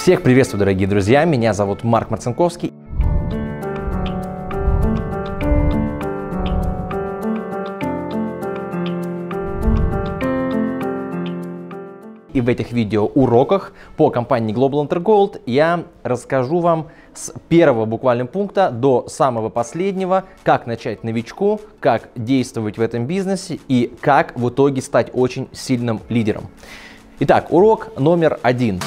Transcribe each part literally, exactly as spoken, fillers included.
Всех приветствую, дорогие друзья, меня зовут Марк Марцинковский. И в этих видеоуроках по компании Global Intergold я расскажу вам с первого буквально пункта до самого последнего, как начать новичку, как действовать в этом бизнесе и как в итоге стать очень сильным лидером. Итак, урок номер один.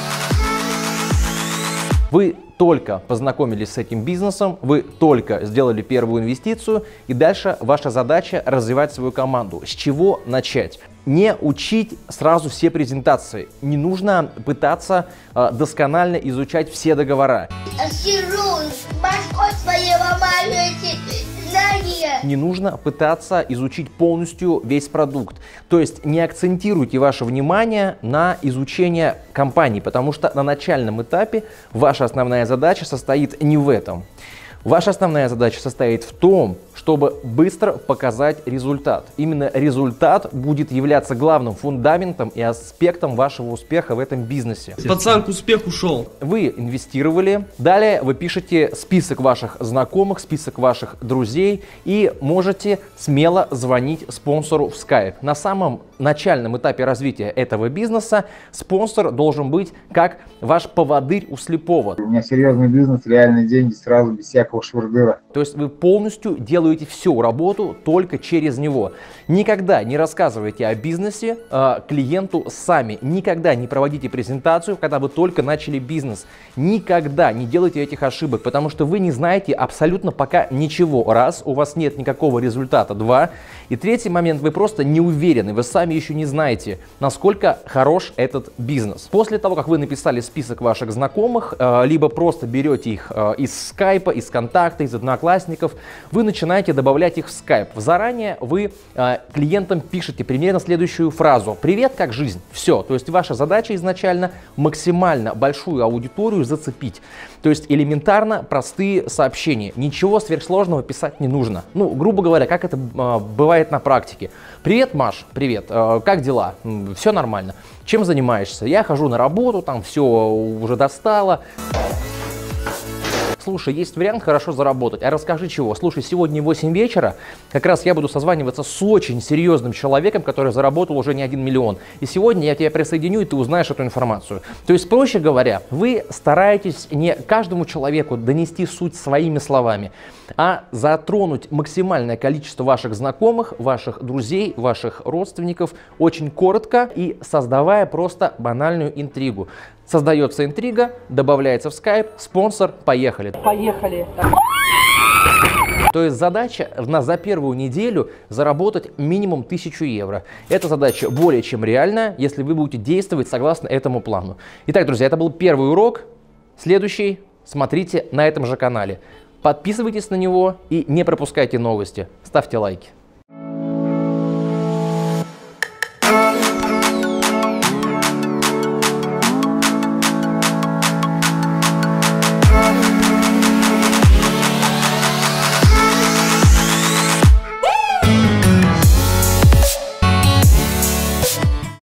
Вы только познакомились с этим бизнесом, вы только сделали первую инвестицию, и дальше ваша задача развивать свою команду. С чего начать? Не учить сразу все презентации. Не нужно пытаться э, досконально изучать все договора. Не нужно пытаться изучить полностью весь продукт. То есть не акцентируйте ваше внимание на изучение компании, потому что на начальном этапе ваша основная задача состоит не в этом. Ваша основная задача состоит в том, чтобы быстро показать результат. Именно результат будет являться главным фундаментом и аспектом вашего успеха в этом бизнесе. Пацан, к успеху шел. Вы инвестировали, далее вы пишете список ваших знакомых, список ваших друзей и можете смело звонить спонсору в Skype. На самом начальном этапе развития этого бизнеса спонсор должен быть как ваш поводырь у слепого. У меня серьезный бизнес, реальные деньги, сразу без всякого швырдыра. То есть вы полностью делаете всю работу только через него. Никогда не рассказывайте о бизнесе э, клиенту сами. Никогда не проводите презентацию, когда вы только начали бизнес. Никогда не делайте этих ошибок, потому что вы не знаете абсолютно пока ничего. Раз, у вас нет никакого результата. Два. И третий момент, вы просто не уверены, вы сами еще не знаете, насколько хорош этот бизнес. После того, как вы написали список ваших знакомых, э, либо просто берете их э, из скайпа, из контакта, из одноклассников, вы начинаете добавлять их в скайп. Заранее вы э, клиентам пишете примерно следующую фразу: «Привет, как жизнь?» Все. То есть ваша задача изначально максимально большую аудиторию зацепить. То есть элементарно простые сообщения. Ничего сверхсложного писать не нужно. Ну, грубо говоря, как это э, бывает на практике. «Привет, Маш, привет, э, как дела? Все нормально. Чем занимаешься? Я хожу на работу, там все уже достало. Слушай, есть вариант хорошо заработать. А расскажи чего? Слушай, сегодня в восемь вечера как раз я буду созваниваться с очень серьезным человеком, который заработал уже не один миллион. И сегодня я тебя присоединю, и ты узнаешь эту информацию». То есть, проще говоря, вы стараетесь не каждому человеку донести суть своими словами, а затронуть максимальное количество ваших знакомых, ваших друзей, ваших родственников очень коротко и создавая просто банальную интригу. Создается интрига, добавляется в скайп, спонсор, поехали. Поехали. То есть задача на, за первую неделю заработать минимум тысячу евро. Эта задача более чем реальная, если вы будете действовать согласно этому плану. Итак, друзья, это был первый урок. Следующий смотрите на этом же канале. Подписывайтесь на него и не пропускайте новости. Ставьте лайки.